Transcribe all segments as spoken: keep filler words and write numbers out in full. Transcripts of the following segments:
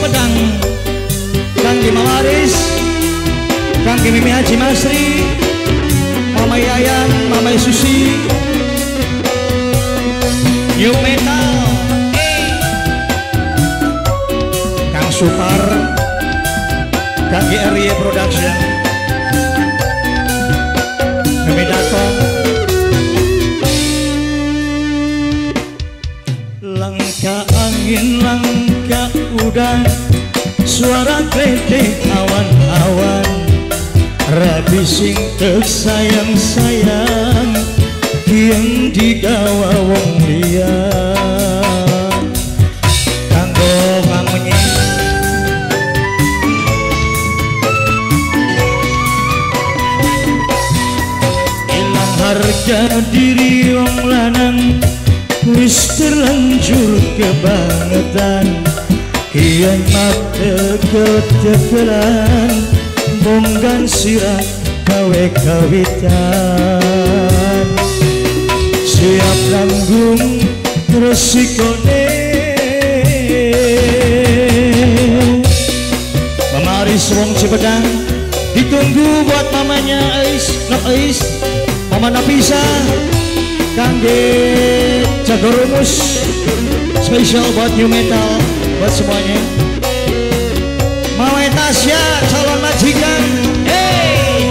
Cipedang, Kang Gima Waris, Kang Mimi Haji Masri, Mama Yayan, Mama Susi, New Metal, hey. Kang Supar, Kang G R Y Production, Mimi Datong. Langkah angin, langkah udang, suara gledek awan-awan, rabi sing tersayang-sayang, yang digawa wong liya. Kanggo kamunya ilang harga diri wong lanang, wis terlanjur kebangetan, kian mata ketegelan, bonggan sirah kawe kawitan. Siap nanggung resikone, Mamaris wong Cipedang, ditunggu buat mamanya Ais, nak Ais, mama Nafisa, Kangge Jago Rumus, spesial buat New Metal, buat semuanya. Mama Tasya, calon majikan, hey.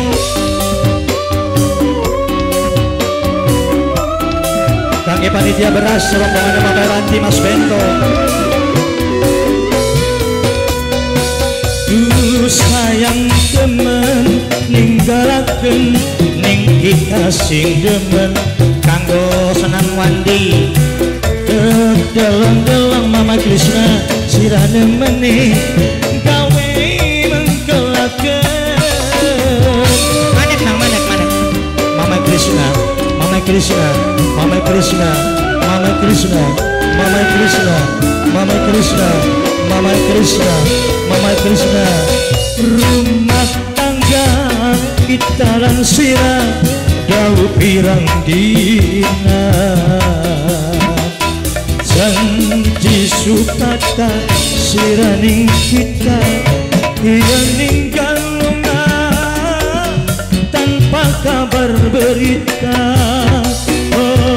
Kangge panitia beras, rombongan Mama Ranti, Mas Bento. Dulu sayang temen, ninggalaken ning kita sing demen, kanggo senang wandi delang-delang Mama Krishna sirah nemeni gawe mengkelaken. Manek nang manek manek Mama Krishna, Mama Krishna, Mama Krishna, Mama Krishna, Mama Krishna, Mama Krishna, Mama Krishna, Mama Krishna. Rumah tangga kita lan sirah jauh pirang dina, janji supata siraning kita yang ninggal lunga tanpa kabar berita. Oh,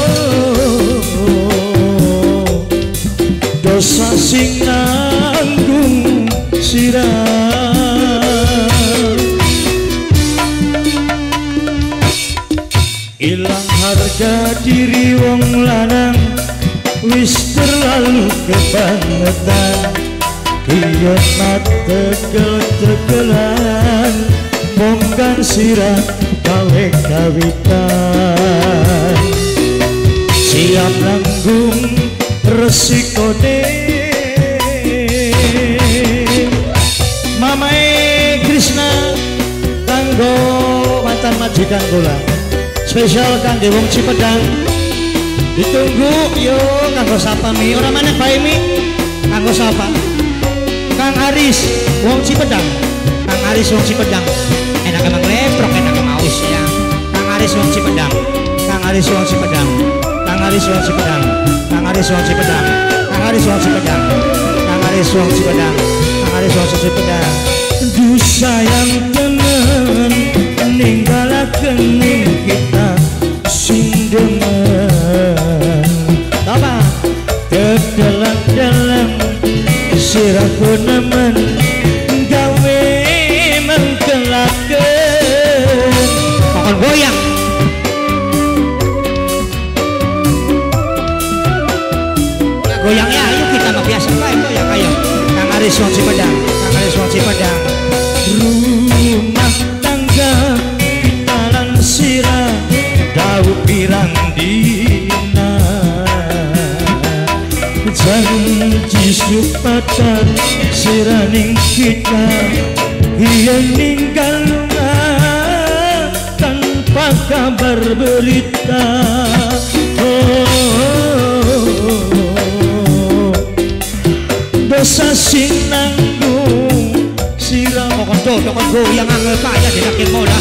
dosa sing nanggung sirah, ilang harga diri wong lanang, wis terlalu kebangetan, kian mata ketegelan, bongkar sirah kawe kawitan. Siap nanggung resikone, Mama Krishna, kanggo mantan majikan kula, spesial kangge wong Cipedang, ditunggu yo. Kanggo sapa mi, orang mana bae mi, kanggo sapa? Kang Aris wong Cipedang, Kang Aris wong Cipedang, enak emang leprok, enak emang aus ya. Kang Aris wong Cipedang, Kang Aris wong Cipedang, Kang Aris wong Cipedang, Kang Aris wong Cipedang, Kang Aris wong Cipedang, Kang Aris wong Cipedang, Kang Aris wong Cipedang. Duh sayang temen, ninggalaken ning kita sing demen, apa kedalam-dalam sirahku nemen gawe mengkelaken. Pokok goyang goyangnya ayo kita mah biasa bae goyang ayo. Kang Aris wong Cipedang, Kang Aris wong Cipedang. Rumah tangga kita lan sirah jauh pirang dina, janji supata siraning kita yang ninggal lunga tanpa kabar berita. Oh, dosa sing nanggung sirah mokondo mokondo yang angel kaya dinakin moda.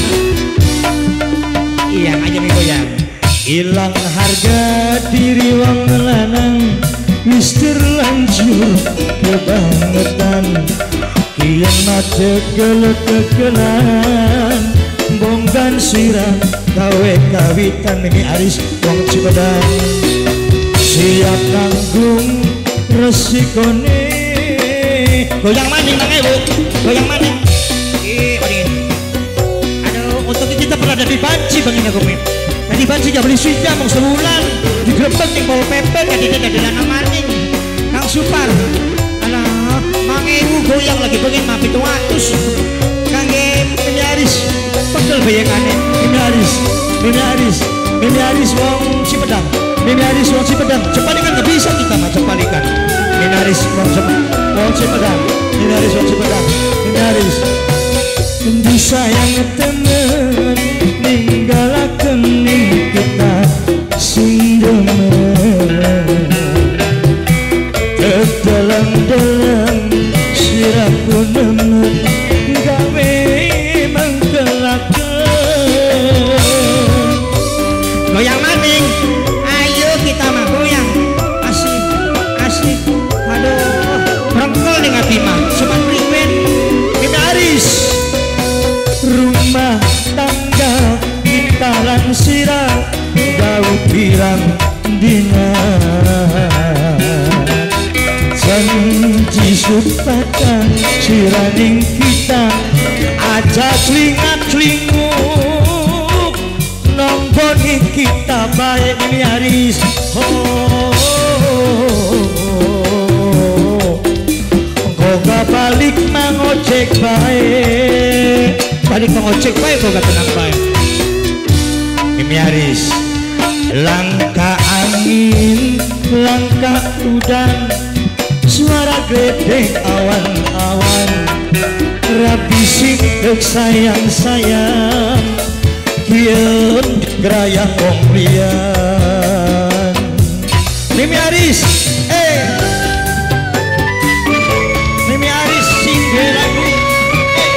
Iya aja nih goyang. Ilang harga diri wong lanang, wis terlanjur kebangetan kian mate kelek-kelekan bongkan sirah gawe kawitan Mimi Aris wong Cipedang siap nanggung resikone goyang maning Mang Ewu goyang maning ih aduh untuk kita pernah ada di Banci Bang Ina Gumi di Banci gak beli suika mau sebulan digrebek nih Pol P P gak tidak ada dana maning Kang Supar alah Mang Ewu goyang lagi pengen mapi tuatus kangge Mimi Aris pegel bayangannya Mimi Aris Mimi Aris Mimi Aris wong Cipedang Mimi Aris wong Cipedang Cepalikan gak bisa kita mah Cepalikan Mimi Aris wong Cipedang Mimi Aris wong Cipedang Mimi Aris Endi sayang temen ninggalaken ning kita sing demen dalam-dalam sirahku nemen gawe mengkelaken goyang maning ayo kita mah goyang asik asik aduh rengkel ning ati mah cuman priwen Mimi Aris rumah tangga kita lansirah jauh pirang dina janji supaya siraning kita aja celingak-celinguk nonggoni kita baik Mimi Aris oh, oh, oh. Kok gak balik mangocek baik balik mangocek baik kok gak tenang baik Mimi Aris langkah angin langkah udan suara gede awan-awan rapi singkek sayang-sayang kian gerayang wong liyan Mimi Aris eh Mimi Aris singgih lagu eh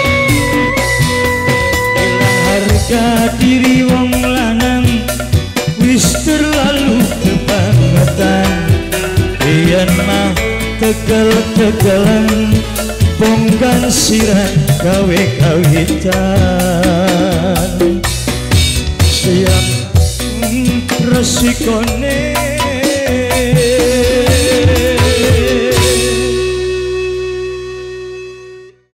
hilang harga diri wong lanang wis terlalu kebangetan kian mah tegel-tegelan bongkan sirah gawe kawitan siap resikone